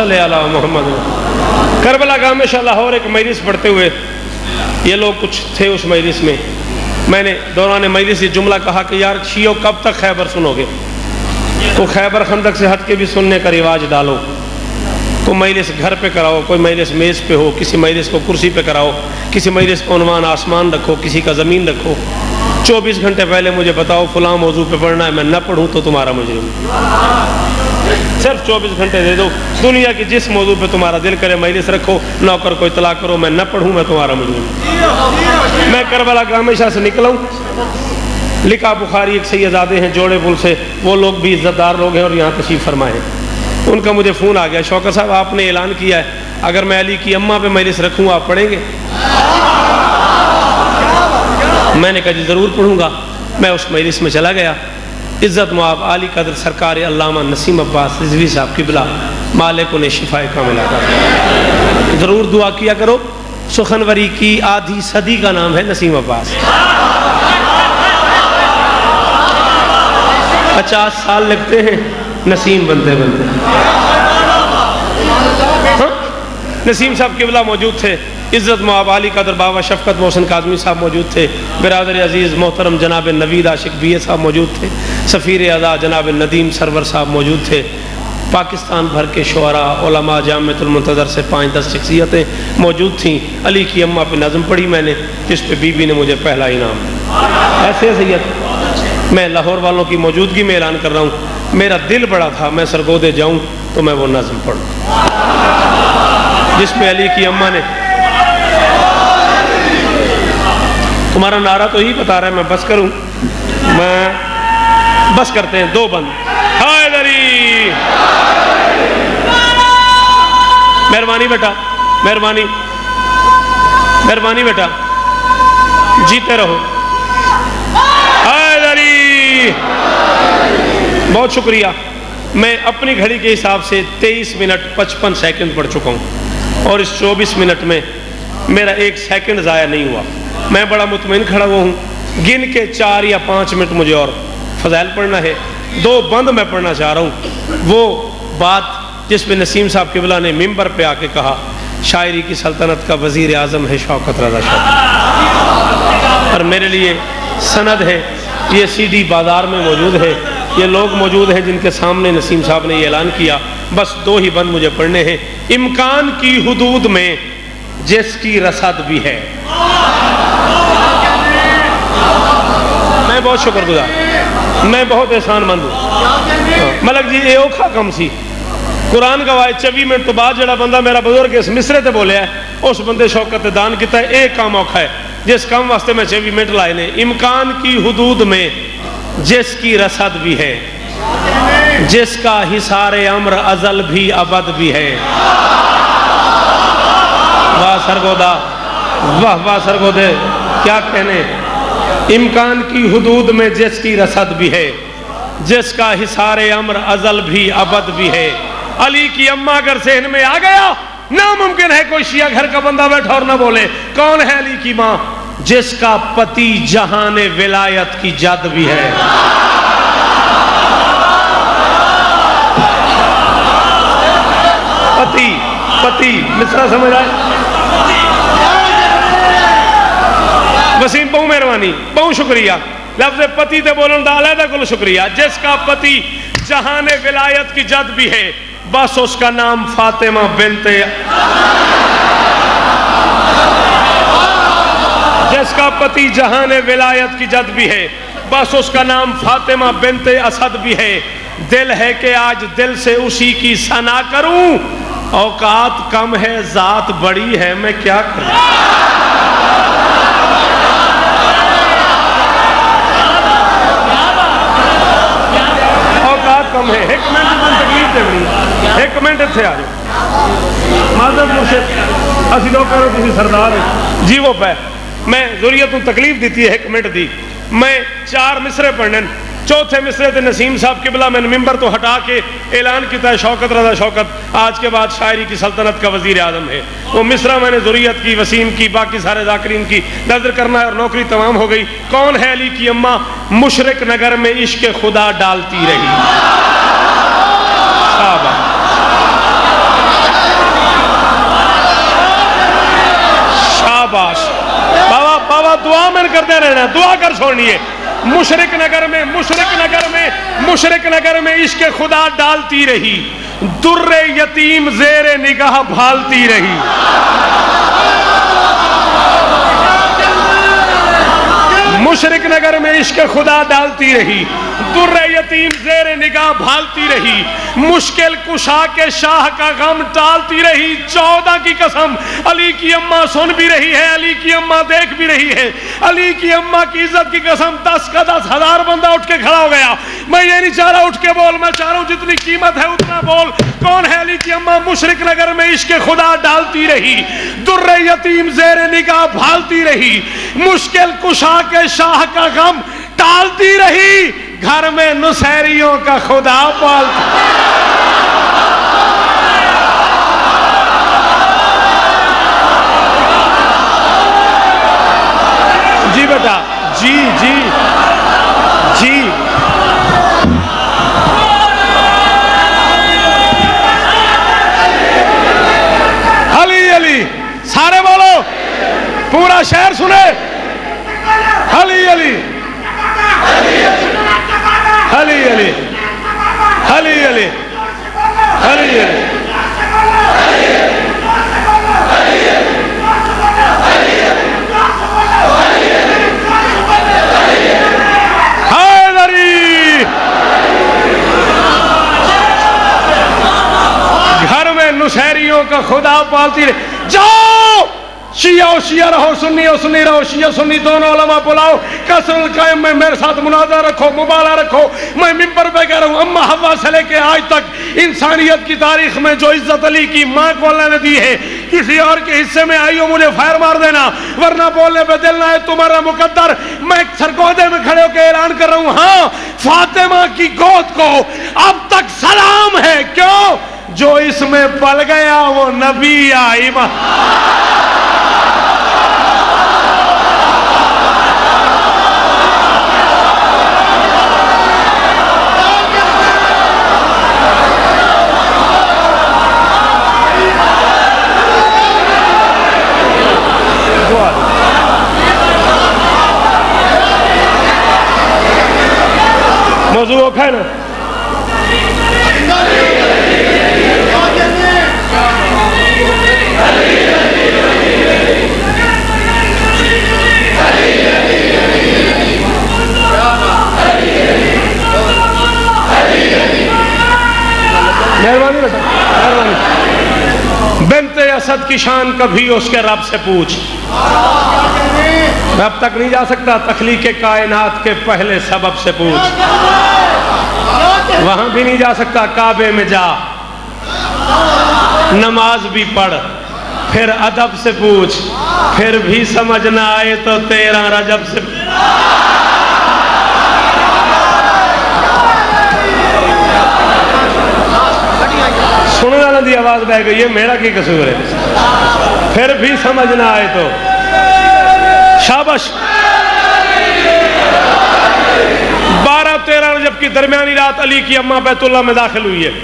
صلی علی محمد۔ کربلا گاہ میں لاہور ایک مجلس پڑھتے ہوئے یہ لوگ کچھ تھے اس مجلس میں، میں نے دوران مجلس یہ جملہ کہا کہ یار شیعو کب تک خیبر سنو گے؟ تو خیبر خندق سے ہٹ کے بھی سننے کا رواج ڈالو، کوئی مجلس گھر پہ کراؤ، کوئی مجلس میز پہ ہو، کسی مجلس کو کرسی پہ کراؤ، کسی مجلس کو عنوان آسمان رکھو، کسی کا زمین رکھو، 24 گھنٹے پہلے مجھے بتاؤ فلاں موضوع پہ پڑھنا ہے، میں نہ پڑھوں تو تمہارا مجرم، صرف 24 گھنٹے دے دو، دنیا کی جس موضوع پہ تمہارا دل کرے مجلس رکھو، نوکر کو اطلاع کرو میں نہ پڑھوں میں تمہارا مجرم۔ میں کربلا گاہ شاہ سے نکلا ہوں، لکھا بخاری ایک سیدزادے ہیں جوڑے پل سے، وہ لوگ بھی عزت دار لوگ ہیں اور یہاں تشریف فرمائے ہیں، ان کا مجھے فون آ گیا، شوکت صاحب آپ نے اعلان کیا ہے اگر میں علی کی اماں پہ مجلس رکھوں آپ پڑھیں گے؟ میں نے کہا جی ضرور پڑھوں گا۔ میں اس مجلس میں چلا گیا، عزت مآب عالی قدر سرکار علامہ نسیم عباس رضوی صاحب قبلہ مالک انہیں شفاء کاملہ عطا، ضرور دعا کیا کرو، سخنوری کی آدھی صدی کا نام ہے نسیم عباس، 50 سال لگتے ہیں نسیم بنتے بنتے۔ نسیم صاحب قبلہ موجود تھے، عزت مآب عالی قدر بابا شفقت محسن کاظمی صاحب موجود تھے، برادر عزیز محترم جناب نوید عاشق بی اے صاحب موجود تھے، سفیر اعلیٰ جناب ندیم سرور صاحب موجود تھے، پاکستان بھر کے شعراء علماء جامعۃ المنتظر سے 5-10 شخصیتیں موجود تھیں۔ علی کی اماں پہ نظم پڑھی میں نے، جس پہ بی بی نے مجھے پہلا انعام دیا۔ ایسے سید میں لاہور والوں کی موجودگی میں اعلان کر رہا ہوں، میرا دل بڑا تھا میں سرگودے جاؤں تو میں وہ نظم پڑھوں جس پہ علی کی اماں نے، تمہارا نعرہ تو ہی بتا رہا ہے میں بس کروں، میں بس کرتے ہیں، 2 بند، حیدری، مہربانی بیٹا، مہربانی مہربانی بیٹا، جیتے رہو، حیدری۔ بہت شکریہ، میں اپنی گھڑی کے حساب سے 23 منٹ 55 سیکنڈ پڑھ چکا ہوں اور اس 24 منٹ میں میرا 1 سیکنڈ ضائع نہیں ہوا، میں بڑا مطمئن کھڑا ہوا ہوں، گن کے 4 یا 5 منٹ مجھے اور فضائل پڑھنا ہے، 2 بند میں پڑھنا چاہ رہا ہوں، وہ بات جس پہ نسیم صاحب قبلہ نے ممبر پہ آ کے کہا شاعری کی سلطنت کا وزیر اعظم ہے شوکت رضا شوکت، اور میرے لیے سند ہے، یہ سی ڈی بازار میں موجود ہے، یہ لوگ موجود ہیں جن کے سامنے نسیم صاحب نے یہ اعلان کیا، بس 2 ہی بند مجھے پڑھنے ہیں۔ امکان کی حدود میں جس کی رسد بھی ہے، میں بہت شکر گزار، میں بہت احسان مند ہوں، ملک جی یہ اوکھا کم سی، قرآن گواہ 24 منٹ تو بعد جڑا بندہ میرا بزرگ اس مصرے تے بولے ہے اس بندے شوکت دان کیتا ہے، ایک کام اوکھا ہے جس کام واسطے میں 24 منٹ لائے نے، امکان کی حدود میں جس کی رسد بھی ہے، جس کا حصار امر ازل بھی ابد بھی ہے، واہ سرگودا، واہ واہ سرگودے، کیا کہنے، امکان کی حدود میں جس کی رسد بھی ہے، جس کا حصار امر ازل بھی ابد بھی ہے۔ علی کی اماں اگر ذہن میں آ گیا، ناممکن ہے کوئی شیعہ گھر کا بندہ بیٹھا اور نہ بولے، کون ہے علی کی ماں؟ جس کا پتی جہان ولایت کی جد بھی ہے، پتی مصرع سمجھ آئے؟ وسیم بہو مہربانی، بہو شکریہ، لفظ پتی تے بولن دا علیحدہ کل شکریہ، جس کا پتی جہان ولایت کی جد بھی ہے، بس اس کا نام فاطمہ بنت، جس کا پتی جہان ولایت کی جد بھی ہے، بس اس کا نام فاطمہ بنت اسد بھی ہے، دل ہے کہ آج دل سے اسی کی ثنا کروں، اوقات کم ہے ذات بڑی ہے میں کیا کروں، اوقات کم ہے، ایک منٹ تکلیف دے بڑی، ایک منٹ تھے آج معذرت مرشد اسی لوگ کرو کسی سردار ہے جی وہ پہ میں ضروریتوں تکلیف دیتی ہے، ایک منٹ دی، میں 4 مصرے پڑھنے، چوتھے مصرے تے نسیم صاحب قبلہ میں نے ممبر تو ہٹا کے اعلان کیتا ہے شوکت رضا شوکت آج کے بعد شاعری کی سلطنت کا وزیر اعظم ہے، وہ مصرع میں نے ضروریت کی، وسیم کی، باقی سارے ذاکرین کی نظر کرنا ہے اور نوکری تمام ہو گئی۔ کون ہے علی کی اماں؟ مشرق نگر میں عشق خدا ڈالتی رہی، शाबाश बाबा बाबा दुआ में करते रहना दुआ कर छोड़नी है मुशरिक नगर में इश्क खुदा डालती रही दुर्रे यतीम ज़ेरे निगाह भालती रही मुशरिक नगर में इश्क खुदा डालती रही दुर्रे यतीम ज़ेरे निगाह भालती रही मुश्किल कुशा के शाह का गम टालती रही 14 की कसम अली की अम्मा सुन भी रही है अली की अम्मा देख भी रही है अली की अम्मा की इज्जत की कसम 10 का 10,000 बंदा उठ के खड़ा हो गया मैं ये नहीं चाह रहा उठ के बोल मैं चाह रहा हूं जितनी कीमत है उतना बोल कौन है अली की अम्मा मुशरिक नगर में इश्क खुदा डालती रही दुर्रे यतीम ज़ेरे निगाह भालती रही मुश्किल कुशा के शाह का गम टालती रही घर में नुसैरियों का खुदा पालता जी बेटा जी जी जी अली अली सारे बोलो पूरा शहर सुने अली अली अली अली अली अली अली अली घर में नुसैरियों का खुदा पालती रहे जाओ शिया शिया रहो सुन्नी सुन्नी रहो शिया सुन्नी दोनों उलमा बुलाओ कसरुल कायम में मेरे साथ मुनाजा रखो मुबाला रखो मैं मिंबर पे कह रहा हूँ अम्मा हवा से लेके आज तक इंसानियत की तारीख में जो इज्जत अली की माँ को अल्लाह ने दी है किसी और के हिस्से में आई हो मुझे फायर मार देना वरना बोलने पे दिल ना है तुम्हारा मुकद्दर मैं सरगोदे में खड़े होकर ऐलान कर रहा हूँ हाँ फातिमा की गोद को अब तक सलाम है क्यों जो इसमें पल गया वो नबी या इमाम मौजू है ना मेहरबानी बेटा मेहरबानी बिन्ते असद की शान कभी उसके रब से पूछ रब तक नहीं जा सकता तख्लीक कायनात के पहले सबब से पूछ वहां भी नहीं जा सकता काबे में जा नमाज भी पढ़ फिर अदब से पूछ फिर भी समझ ना आए तो 13 रजब से सुनने वालों की आवाज बह गई है मेरा की कसूर है फिर भी समझ ना आए तो शाबाश 12-13 रजब की दरमियानी रात अली की अम्मा बैतुल्लाह में दाखिल हुई है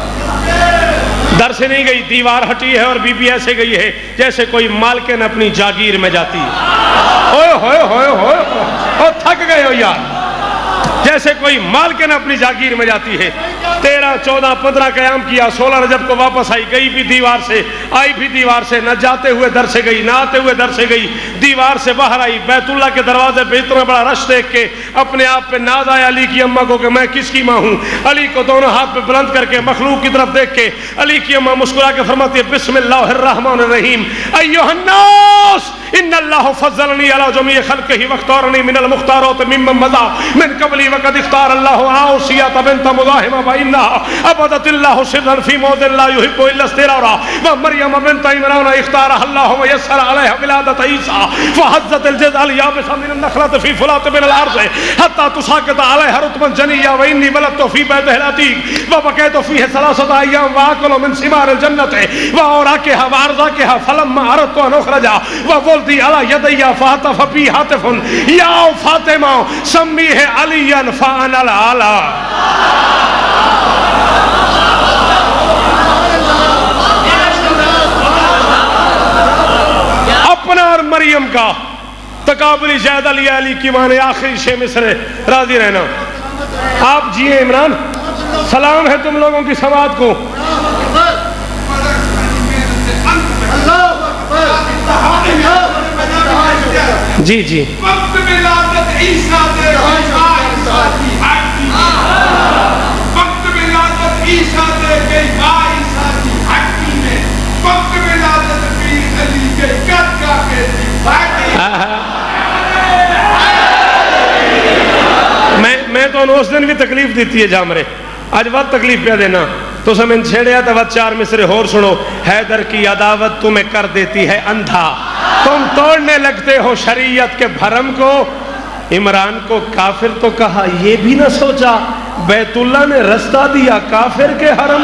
दर से नहीं गई दीवार हटी है और बीबी ऐसे गई है जैसे कोई मालकिन अपनी जागीर में जाती है ओए होए होए होए ओ थक गए हो यार जैसे कोई मालकिन अपनी जागीर में जाती है 13, 14, 15 कयाम किया 16 रजब को वापस आई गई भी दीवार से आई भी दीवार से न जाते हुए दर से गई न आते हुए दर से गई दीवार से बाहर आई बैतुल्लाह के दरवाजे पे इतना बड़ा रश देख के अपने आप पे नाज आया अली की अम्मा को कि मैं किसकी माँ हूँ अली को दोनों हाथ पे बुलंद करके मखलूक की तरफ देख के अली की अम्मा मुस्कुरा के फरमाती है बिस्मिल्लाहिर्रहमानिर्रहीम अय्युहन्नास इन्नल्लाहु फज़्ज़लनी अला जमीइ खल्क़िही वख्तारनी मिनल मुख्तारात मिम्मन मज़ा मिन क़ब्ली वक़द इख्तारल्लाहु आसिया बिन्त मुज़ाहिम व इन्नहा अबदतिल्लाहु सिर्रन फी मौदिन ला युहिब्बु इल्ला इस्तिरारा व मरियम बिन्त इमरान इख्तारहल्लाहु व यस्सर अलैहा विलादत ईसा फहज़्ज़तिल जज़अल याबिसा मिन नखलत फी फुलात मिन अल अर्ज़ हत्ता तुसाक़ित अलैहा रुतबन जनिया व इन्नी वलदतु फी बैतिहिल अतीक व बक़ैतु फीहि सलासत अय्याम व आकुलु मिन सिमारिल जन्नति व औराकिहा व अर्ज़ाकिहा फलम्मा अरदतु अन उख़रजा व दी अला यदैया फातफ फी हातिफुन या फातिमा सम्मी है अलियन फानल आला अपना اور مریم کا تقابلی جائزہ لیا علی کی ماں نے آخری 6 مصرے راضی رہنا. آپ جیے عمران, سلام ہے تم لوگوں کی سماعت کو. جی جی وقت ولادت عیسیٰ دے وقت ولادت عیسیٰ دے گئی ماں عیسیٰ کی ہٹی میں وقت ولادت پیر علی کے گھر کا کے میں تو اس دن بھی تکلیف دیتی ہے جامرے, آج وقت تکلیف پہ دینا تو سمجھ چھیڑیا تو وقت 4 مصرے اور سنو. حیدر کی عداوت تمہیں کر دیتی ہے اندھا, تم توڑنے لگتے ہو شریعت کے بھرم کو. عمران کو کافر تو کہا, یہ بھی نہ سوچا بیت اللہ نے رستہ دیا کافر کے حرم.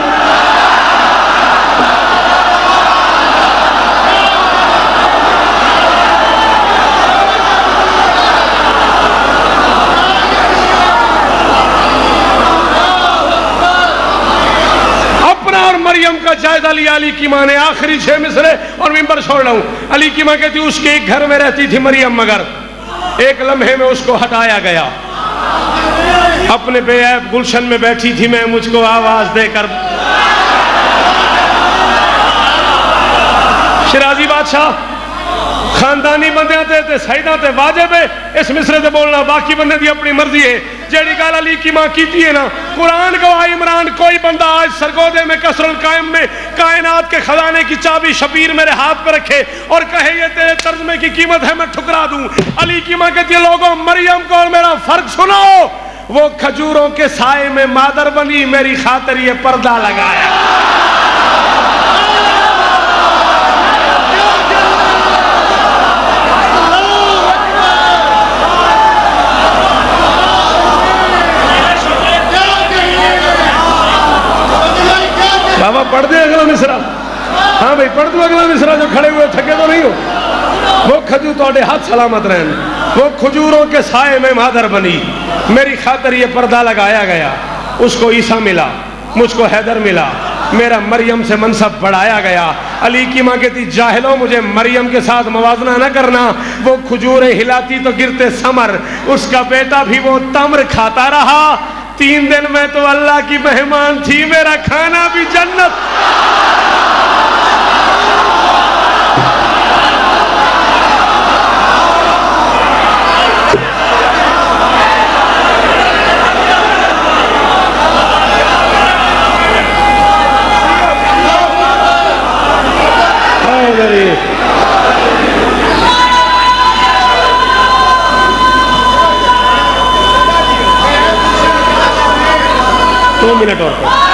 مریم کا جائزہ لیا علی کی ماں نے آخری 6 مصرے اور ممبر چھوڑ رہا ہوں. علی کی ماں کہتی اس کے ایک گھر میں رہتی تھی مریم, مگر ایک لمحے میں اس کو ہٹایا گیا. اپنے بے عیب گلشن میں بیٹھی تھی میں, مجھ کو آواز دے کر شرازی بادشاہ خاندانی بندے تے سیدہ تے واجب ہے اس مصرے تے بولنا, باقی بندے دی اپنی مرضی ہے. جیڑی گال علی کی ماں کیتی ہے نا, قرآن گواہ عمران کوئی بندہ آج سرگودے میں کسر القائم میں کائنات کے خزانے کی چابی شبیر میرے ہاتھ پہ رکھے اور کہے یہ تیرے ترجمے کی قیمت ہے, میں ٹھکرا دوں. علی کی ماں کہتی ہے لوگوں مریم کو اور میرا فرق سنو, وہ کھجوروں کے سائے میں مادر بنی, میری خاطر یہ پردہ لگایا. بابا پڑھ دے اگلا مصرع. ہاں بھائی پڑھ دو اگلا مصرع, جو کھڑے ہوئے تھکے تو نہیں ہو. وہ کھجور توڑے ہاتھ سلامت رہن, وہ کھجوروں کے سائے میں مادر بنی, میری خاطر یہ پردہ لگایا گیا. اس کو عیسیٰ ملا, مجھ کو حیدر ملا, میرا مریم سے منصب بڑھایا گیا. علی کی ماں کہتی جاہلوں مجھے مریم کے ساتھ موازنہ نہ کرنا, وہ کھجوریں ہلاتی تو گرتے ثمر, اس کا بیٹا بھی وہ تمر کھاتا رہا. 3 دن میں تو اللہ کی مہمان تھی, میرا کھانا بھی جنت. دو منٹ اور